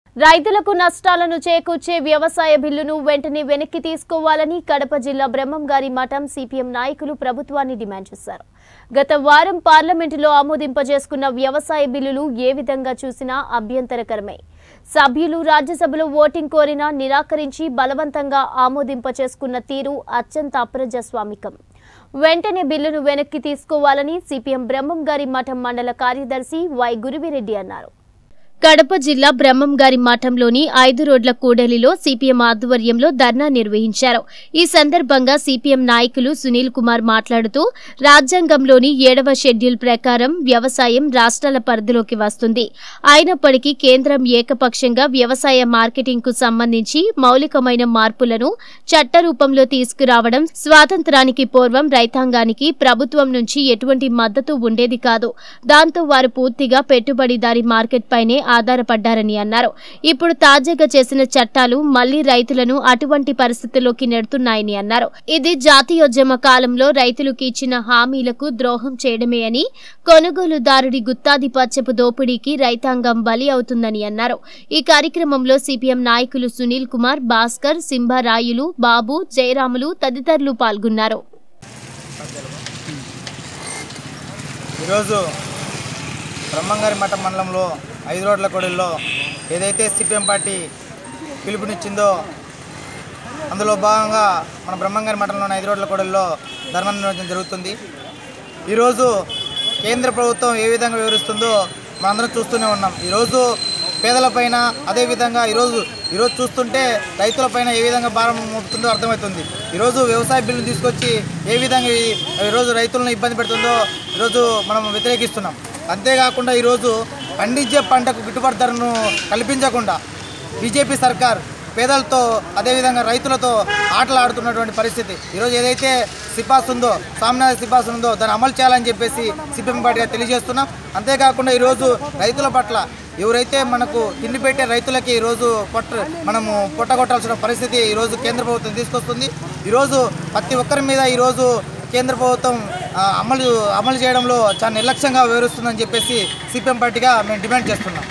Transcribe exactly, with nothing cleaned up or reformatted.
రైతులకు నష్టాలను చేకూర్చే వ్యవసాయ బిల్లును వెంటనే వెనక్కి తీసుకోవాలని కడప జిల్లా బ్రహ్మంగారి మఠం సిపిఎం నాయకులు ప్రభుత్వాన్ని డిమాండ్ చేశారు. గత వారం పార్లమెంటులో ఆమోదింపజేసుకున్న వ్యవసాయ బిల్లులు ఏ విధంగా చూసినా అభ్యంతరకరమే. సభ్యులు రాజ్యసభలో ఓటింగ్ కోరినా నిరాకరించి బలవంతంగా ఆమోదింపచేసుకున్న తీరు అత్యంత అప్రజాస్వామికం. వెంటనే బిల్లును వెనక్కి తీసుకోవాలని సిపిఎం బ్రహ్మంగారి మఠం మండల కార్యదర్శి వై గురువిరెడ్డి అన్నారు. కడప జిల్లా బ్రహ్మంగారి మఠంలోని ఐదు రోడ్ల కూడలిలో సిపిఎం ఆధ్వర్యంలో ధర్నా నిర్వహించారు. ఈ సందర్భంగా సిపిఎం నాయకులు సునీల్ కుమార్ మాట్లాడుతూ రాజ్యాంగంలోని ఏడవ షెడ్యూల్ ప్రకారం వ్యవసాయం రాష్ట్రాల పరిధిలోకి వస్తుంది. అయినప్పటికీ కేంద్రం ఏకపక్షంగా వ్యవసాయ మార్కెటింగ్ కు సంబంధించి మౌలికమైన మార్పులను చట్ట రూపంలో తీసుకురావడం స్వాతంత్రానికి పూర్వం రైతాంగానికి ప్రభుత్వం నుంచి ఎటువంటి మద్దతు ఉండేది కాదు. దాంతో వారు పూర్తిగా పెట్టుబడిదారీ మార్కెట్ పైనే ఆధారపడ్డారని అన్నారు. ఇప్పుడు తాజాగా చేసిన చట్టాలు మళ్లీ రైతులను అటువంటి పరిస్థితుల్లోకి నెడుతున్నాయని అన్నారు. ఇది జాతీయోద్యమ కాలంలో రైతులకు ఇచ్చిన హామీలకు ద్రోహం చేయడమే అని, కొనుగోలుదారుడి గుత్తాధిపత్యపు దోపిడీకి రైతాంగం బలి అవుతుందని అన్నారు. ఈ కార్యక్రమంలో సిపిఎం నాయకులు సునీల్ కుమార్, భాస్కర్, సింహరాయులు, బాబు, జయరాములు తదితరులు పాల్గొన్నారు. బ్రహ్మంగారి మఠం మండలంలో ఐదు రోడ్ల కొడల్లో ఏదైతే సిపిఎం పార్టీ పిలుపునిచ్చిందో అందులో భాగంగా మన బ్రహ్మంగారి మఠంలోని ఐదు రోడ్ల కొడల్లో ధర్నా నిర్వహించడం జరుగుతుంది. ఈరోజు కేంద్ర ప్రభుత్వం ఏ విధంగా వివరిస్తుందో మనందరం చూస్తూనే ఉన్నాం. ఈరోజు పేదలపైన అదేవిధంగా ఈరోజు ఈరోజు చూస్తుంటే రైతులపైన ఏ విధంగా భారం మోపుతుందో అర్థమవుతుంది. ఈరోజు వ్యవసాయ బిల్లును తీసుకొచ్చి ఏ విధంగా ఈరోజు రైతులను ఇబ్బంది పెడుతుందో ఈరోజు మనం వ్యతిరేకిస్తున్నాం. అంతేకాకుండా ఈరోజు పండించే పంటకు గిట్టుబాటు ధరను కల్పించకుండా బీజేపీ సర్కార్ పేదలతో అదేవిధంగా రైతులతో ఆటలు ఆడుతున్నటువంటి పరిస్థితి. ఈరోజు ఏదైతే సిఫార్సు ఉందో సామ్యవాద సిఫార్సు ఉందో దాన్ని అమలు చేయాలని చెప్పేసి సిపిఎం పార్టీగా తెలియజేస్తున్నాం. అంతేకాకుండా ఈరోజు రైతుల పట్ల ఎవరైతే మనకు తిండి పెట్టే రైతులకి ఈరోజు పొట్ట మనము పొట్టగొట్టాల్సిన పరిస్థితి ఈరోజు కేంద్ర ప్రభుత్వం తీసుకొస్తుంది. ఈరోజు ప్రతి ఒక్కరి మీద ఈరోజు కేంద్ర ప్రభుత్వం అమలు అమలు చేయడంలో చాలా నిర్లక్ష్యంగా వివరిస్తుందని చెప్పేసి సిపిఎం పార్టీగా మేము డిమాండ్ చేస్తున్నాం.